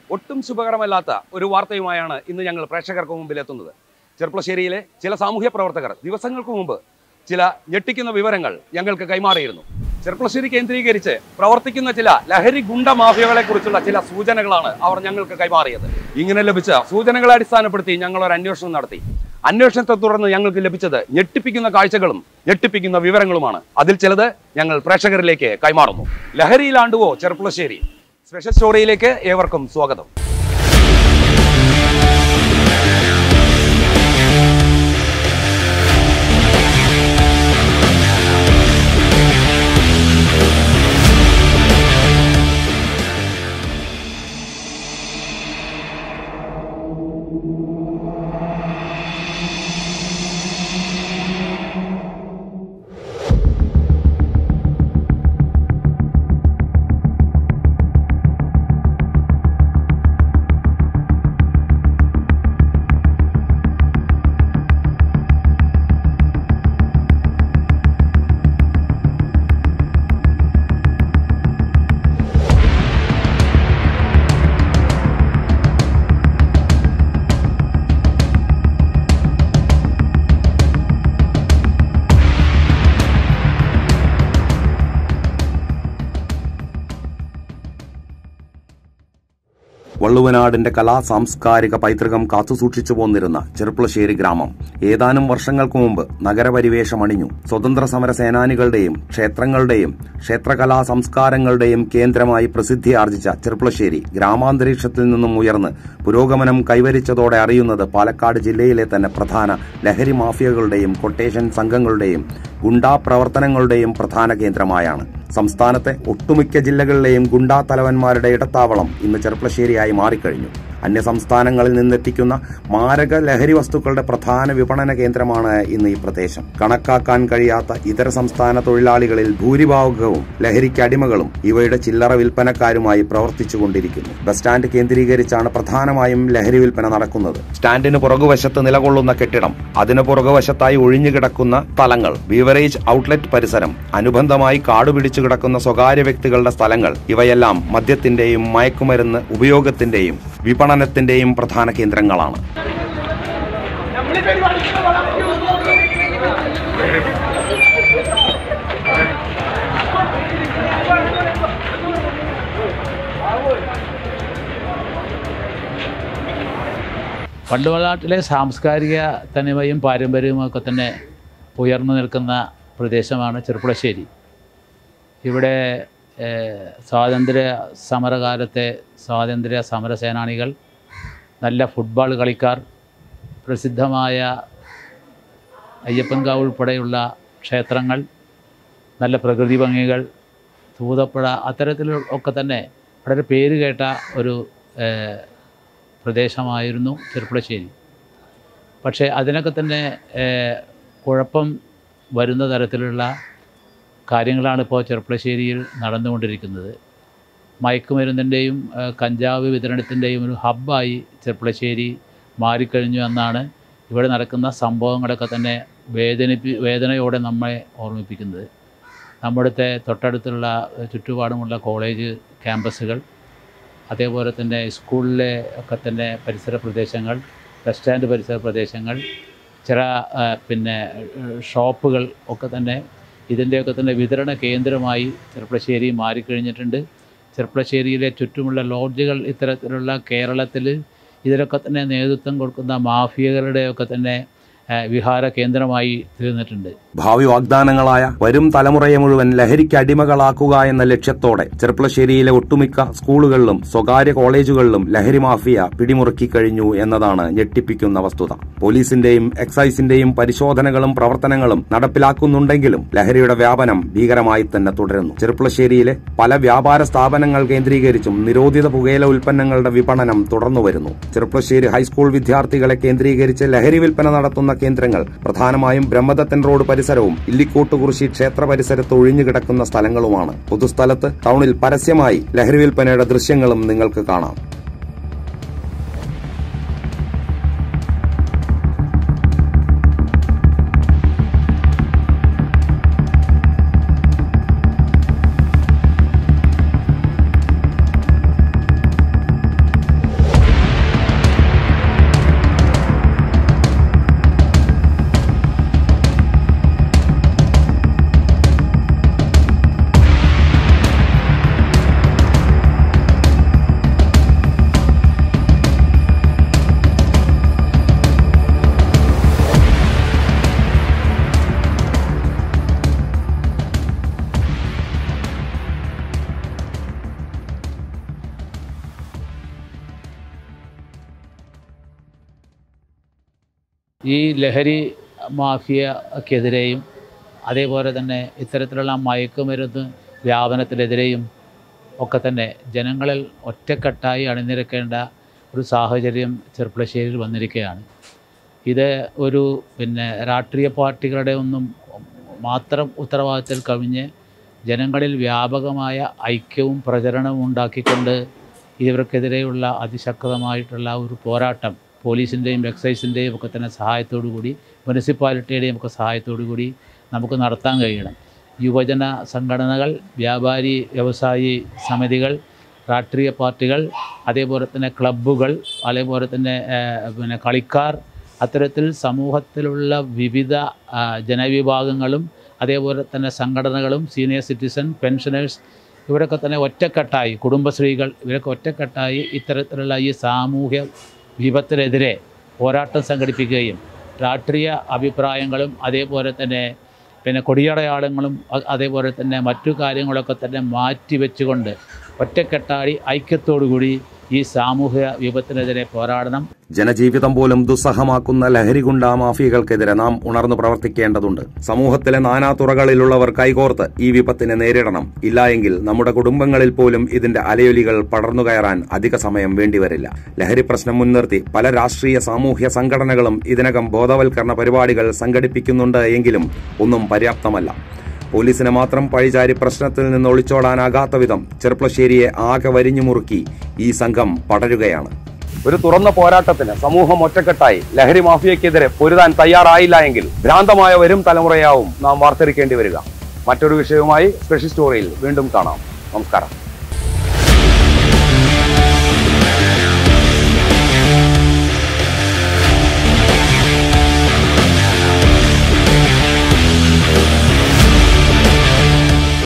ഒട്ടും ശുഭകരമല്ലാത്ത ഒരു വാർത്തയുമായാണ് ഇന്ന് ഞങ്ങൾ പ്രേക്ഷകർക്ക് മുമ്പിലെത്തുന്നത്. ചെർപ്പളശ്ശേരിയിലെ ചില സാമൂഹ്യ പ്രവർത്തകർ ദിവസങ്ങൾക്ക് മുമ്പ് ചില ഞെട്ടിക്കുന്ന വിവരങ്ങൾ ഞങ്ങൾക്ക് കൈമാറിയിരുന്നു. ചെർപ്പളശ്ശേരി കേന്ദ്രീകരിച്ച് പ്രവർത്തിക്കുന്ന ചില ലഹരി ഗുണ്ട മാഫിയകളെ കുറിച്ചുള്ള ചില സൂചനകളാണ് അവർ ഞങ്ങൾക്ക് കൈമാറിയത്. ഇങ്ങനെ ലഭിച്ച സൂചനകളെ അടിസ്ഥാനപ്പെടുത്തി ഞങ്ങൾ ഒരു അന്വേഷണം നടത്തി. അന്വേഷണത്തെ തുടർന്ന് ഞങ്ങൾക്ക് ലഭിച്ചത് ഞെട്ടിപ്പിക്കുന്ന കാഴ്ചകളും ഞെട്ടിപ്പിക്കുന്ന വിവരങ്ങളുമാണ്. അതിൽ ചിലത് ഞങ്ങൾ പ്രേക്ഷകരിലേക്ക് കൈമാറുന്നു. ലഹരിയിലാണ്ടുവോ ചെർപ്പളശ്ശേരി സ്പെഷ്യൽ സ്റ്റോറിയിലേക്ക് ഏവർക്കും സ്വാഗതം. വള്ളുവനാടിന്റെ കലാ-സാംസ്കാരിക പൈതൃകം കാത്തുസൂക്ഷിച്ചു പോന്നിരുന്ന ചെർപ്പളശ്ശേരി ഗ്രാമം ഏതാനും വർഷങ്ങൾക്ക് മുമ്പ് നഗരപരിവേഷമണിഞ്ഞു. സ്വതന്ത്ര സമര സേനാനികളുടെയും ക്ഷേത്രങ്ങളുടെയും ക്ഷേത്രകലാ സംസ്കാരങ്ങളുടെയും കേന്ദ്രമായി പ്രസിദ്ധിയാർജിച്ച ചെർപ്പളശ്ശേരി ഗ്രാമാന്തരീക്ഷത്തിൽ നിന്നും ഉയർന്ന് പുരോഗമനം കൈവരിച്ചതോടെ അറിയുന്നത് പാലക്കാട് ജില്ലയിലെ തന്നെ പ്രധാന ലഹരി മാഫിയകളുടെയും കൊട്ടേഷൻ സംഘങ്ങളുടെയും ഗുണ്ടാ പ്രവർത്തനങ്ങളുടെയും പ്രധാന കേന്ദ്രമായാണ്. സംസ്ഥാനത്തെ ഒട്ടുമിക്ക ജില്ലകളിലെയും ഗുണ്ടാ തലവന്മാരുടെ ഇടത്താവളം ഇന്ന് ചെർപ്പളശ്ശേരിയായി മാറിക്കഴിഞ്ഞു. അന്യസംസ്ഥാനങ്ങളിൽ നിന്നെത്തിക്കുന്ന മാരക ലഹരി വസ്തുക്കളുടെ പ്രധാന വിപണന കേന്ദ്രമാണ് ഇന്ന് ഈ പ്രദേശം. കണക്കാക്കാൻ കഴിയാത്ത ഇതര സംസ്ഥാന തൊഴിലാളികളിൽ ഭൂരിഭാഗവും ലഹരിക്ക് അടിമകളും ഇവയുടെ ചില്ലറ വിൽപ്പനക്കാരുമായി പ്രവർത്തിച്ചുകൊണ്ടിരിക്കുന്നു. ബസ് സ്റ്റാൻഡ് കേന്ദ്രീകരിച്ചാണ് പ്രധാനമായും ലഹരി വിൽപ്പന നടക്കുന്നത്. സ്റ്റാൻഡിന് പുറകുവശത്ത് നിലകൊള്ളുന്ന കെട്ടിടം, അതിന് പുറകുവശത്തായി ഒഴിഞ്ഞുകിടക്കുന്ന സ്ഥലങ്ങൾ, ബീവറേജ് ഔട്ട്ലെറ്റ് പരിസരം, അനുബന്ധമായി കാടുപിടിച്ചു കിടക്കുന്ന സ്വകാര്യ വ്യക്തികളുടെ സ്ഥലങ്ങൾ, ഇവയെല്ലാം മദ്യത്തിന്റെയും മയക്കുമരുന്ന് ഉപയോഗത്തിന്റെയും വിപണനത്തിന്റെയും പ്രധാന കേന്ദ്രങ്ങളാണ്. വള്ളുവനാട്ടിലെ സാംസ്കാരിക തനിമയും പാരമ്പര്യവും ഒക്കെ തന്നെ ഉയർന്നു നിൽക്കുന്ന പ്രദേശമാണ് ചെർപ്പളശ്ശേരി. ഇവിടെ സ്വാതന്ത്ര്യ സമരകാലത്തെ സ്വാതന്ത്ര്യ സമര സേനാനികൾ, നല്ല ഫുട്ബോൾ കളിക്കാർ, പ്രസിദ്ധമായ അയ്യപ്പൻകാവ് ഉൾപ്പെടെയുള്ള ക്ഷേത്രങ്ങൾ, നല്ല പ്രകൃതി ഭംഗികൾ, തൂതപ്പുഴ, അത്തരത്തിലൊക്കെ തന്നെ വളരെ പേര് കേട്ട ഒരു പ്രദേശമായിരുന്നു ചെർപ്പളശ്ശേരി. പക്ഷേ അതിനൊക്കെ തന്നെ കുഴപ്പം വരുന്ന തരത്തിലുള്ള കാര്യങ്ങളാണ് ഇപ്പോൾ ചെർപ്പളശ്ശേരിയിൽ നടന്നുകൊണ്ടിരിക്കുന്നത്. മയക്കുമരുന്നിൻ്റെയും കഞ്ചാവ് വിതരണത്തിൻ്റെയും ഒരു ഹബ്ബായി ചെർപ്പളശ്ശേരി മാറിക്കഴിഞ്ഞു എന്നാണ് ഇവിടെ നടക്കുന്ന സംഭവങ്ങളൊക്കെ തന്നെ വേദനയോടെ നമ്മെ ഓർമ്മിപ്പിക്കുന്നത്. നമ്മുടെ തൊട്ടടുത്തുള്ള ചുറ്റുപാടുമുള്ള കോളേജ് ക്യാമ്പസുകൾ, അതേപോലെ തന്നെ സ്കൂളിലെ ഒക്കെ തന്നെ പരിസര പ്രദേശങ്ങൾ, ബസ് സ്റ്റാൻഡ് പരിസര പ്രദേശങ്ങൾ, ചില ഷോപ്പുകൾ ഒക്കെ തന്നെ ഇതിൻ്റെയൊക്കെ തന്നെ വിതരണ കേന്ദ്രമായി ചെർപ്പളശ്ശേരി മാറിക്കഴിഞ്ഞിട്ടുണ്ട്. ചെർപ്പളശ്ശേരിയിലെ ചുറ്റുമുള്ള ലോഡ്ജുകൾ ഇത്തരത്തിലുള്ള കേരളത്തിൽ ഇതിലൊക്കെ തന്നെ നേതൃത്വം കൊടുക്കുന്ന മാഫിയകളുടെയൊക്കെ തന്നെ വിഹാര കേന്ദ്രമായി തീർന്നിട്ടുണ്ട്. ഭാവി വാഗ്ദാനങ്ങളായ വരും തലമുറയെ മുഴുവൻ ലഹരിക്ക് അടിമകളാക്കുക എന്ന ലക്ഷ്യത്തോടെ ചെർപ്പളശ്ശേരിയിലെ ഒട്ടുമിക്ക സ്കൂളുകളിലും സ്വകാര്യ കോളേജുകളിലും ലഹരി മാഫിയ പിടിമുറുക്കി കഴിഞ്ഞു എന്നതാണ് ഞെട്ടിപ്പിക്കുന്ന വസ്തുത. പോലീസിന്റെയും എക്സൈസിന്റെയും പരിശോധനകളും പ്രവർത്തനങ്ങളും നടപ്പിലാക്കുന്നുണ്ടെങ്കിലും ലഹരിയുടെ വ്യാപനം ഭീകരമായി തന്നെ തുടരുന്നു. ചെർപ്പളശ്ശേരിയിലെ പല വ്യാപാര സ്ഥാപനങ്ങൾ കേന്ദ്രീകരിച്ചും നിരോധിത പുകയില ഉൽപ്പന്നങ്ങളുടെ വിപണനം തുടർന്നുവരുന്നു. ചെർപ്പളശ്ശേരി ഹൈസ്കൂൾ വിദ്യാർത്ഥികളെ കേന്ദ്രീകരിച്ച് ലഹരി വിൽപ്പന നടത്തുന്ന കേന്ദ്രങ്ങൾ പ്രധാനമായും ബ്രഹ്മദത്തൻ റോഡ് പരിസരവും ഇല്ലിക്കോട്ടുകുറിശി ക്ഷേത്ര പരിസരത്ത് ഒഴിഞ്ഞുകിടക്കുന്ന സ്ഥലങ്ങളുമാണ്. പൊതുസ്ഥലത്ത് ടൗണിൽ പരസ്യമായി ലഹരി വിൽപ്പനയുടെ ദൃശ്യങ്ങളും നിങ്ങൾക്ക് കാണാം. ഈ ലഹരി മാഫിയക്കെതിരെയും അതേപോലെ തന്നെ ഇത്തരത്തിലുള്ള മയക്കുമരുന്ന് വ്യാപനത്തിനെതിരെയും ഒക്കെ തന്നെ ജനങ്ങളിൽ ഒറ്റക്കെട്ടായി അണിനിരക്കേണ്ട ഒരു സാഹചര്യം ചെർപ്പുളശ്ശേരിയിൽ വന്നിരിക്കുകയാണ്. ഇത് ഒരു രാഷ്ട്രീയ പാർട്ടികളുടെ ഒന്നും മാത്രം ഉത്തരവാദിത്തത്തിൽ കവിഞ്ഞ് ജനങ്ങളിൽ വ്യാപകമായ ഐക്യവും പ്രചരണവും ഉണ്ടാക്കിക്കൊണ്ട് ഇവർക്കെതിരെയുള്ള അതിശക്തമായിട്ടുള്ള ഒരു പോരാട്ടം പോലീസിൻ്റെയും എക്സൈസിൻ്റെയും ഒക്കെ തന്നെ സഹായത്തോടു കൂടി മുനിസിപ്പാലിറ്റിയുടെയും ഒക്കെ സഹായത്തോടു കൂടി നമുക്ക് നടത്താൻ കഴിയണം. യുവജന സംഘടനകൾ, വ്യാപാരി വ്യവസായി സമിതികൾ, രാഷ്ട്രീയ പാർട്ടികൾ, അതേപോലെ തന്നെ ക്ലബ്ബുകൾ, അതേപോലെ തന്നെ കളിക്കാർ, അത്തരത്തിൽ സമൂഹത്തിലുള്ള വിവിധ ജനവിഭാഗങ്ങളും അതേപോലെ തന്നെ സംഘടനകളും, സീനിയർ സിറ്റിസൺ, പെൻഷനേഴ്സ്, ഇവരൊക്കെ തന്നെ ഒറ്റക്കെട്ടായി, കുടുംബശ്രീകൾ, ഇവരൊക്കെ ഒറ്റക്കെട്ടായി ഇത്തരത്തിലുള്ള ഈ സാമൂഹ്യ വിപത്തിനെതിരെ പോരാട്ടം സംഘടിപ്പിക്കുകയും രാഷ്ട്രീയ അഭിപ്രായങ്ങളും അതേപോലെ തന്നെ കൊടിയടയാളങ്ങളും അതേപോലെ തന്നെ മറ്റു കാര്യങ്ങളൊക്കെ തന്നെ മാറ്റി വെച്ചുകൊണ്ട് ഒറ്റക്കെട്ടായി ഐക്യത്തോടുകൂടി ഈ സാമൂഹ്യ വിപത്തിനെതിരെ പോരാടണം. ജനജീവിതം പോലും ദുസ്സഹമാക്കുന്ന ലഹരിഗുണ്ടാ മാഫിയകൾക്കെതിരെ നാം ഉണർന്നു പ്രവർത്തിക്കേണ്ടതുണ്ട്. സമൂഹത്തിലെ നാനാതുറകളിലുള്ളവർ കൈകോർത്ത് ഈ വിപത്തിനെ നേരിടണം. ഇല്ലായെങ്കിൽ നമ്മുടെ കുടുംബങ്ങളിൽ പോലും ഇതിന്റെ അലയൊലികൾ പടർന്നുകയറാൻ അധിക സമയം വേണ്ടിവരില്ല. ലഹരി പ്രശ്നം മുൻനിർത്തി പല രാഷ്ട്രീയ സാമൂഹ്യ സംഘടനകളും ഇതിനകം ബോധവൽക്കരണ പരിപാടികൾ സംഘടിപ്പിക്കുന്നുണ്ട് എങ്കിലും ഒന്നും പര്യാപ്തമല്ല. പോലീസിനെ മാത്രം പഴിചാരി പ്രശ്നത്തിൽ നിന്ന് ഒളിച്ചോടാനാകാത്ത വിധം ചെർപ്പുളശ്ശേരിയെ ആകെ വരിഞ്ഞു മുറുക്കി ഈ സംഘം പടരുകയാണ്. ഒരു തുറന്ന പോരാട്ടത്തിന് സമൂഹം ഒറ്റക്കെട്ടായി ലഹരി മാഫിയക്കെതിരെ പൊരുതാൻ തയ്യാറായില്ല എങ്കിൽ ഭ്രാന്തമായ വരും തലമുറയാവും നാം വാർത്തെടുക്കേണ്ടി വരിക. മറ്റൊരു വിഷയവുമായി സ്പെഷ്യൽ സ്റ്റോറിയിൽ വീണ്ടും കാണാം. നമസ്കാരം.